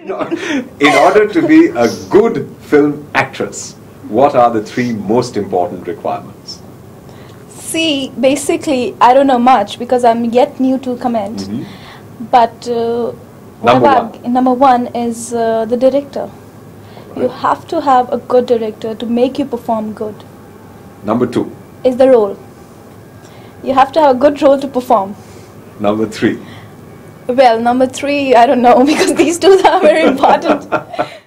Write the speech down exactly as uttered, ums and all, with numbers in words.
In order to be a good film actress, what are the three most important requirements? See, basically, I don't know much because I'm yet new to comment. Mm-hmm. But uh, Number one. number one is uh, the director. You have to have a good director to make you perform good. Number two is the role. You have to have a good role to perform. Number three. Well, number three, I don't know because these two are very important.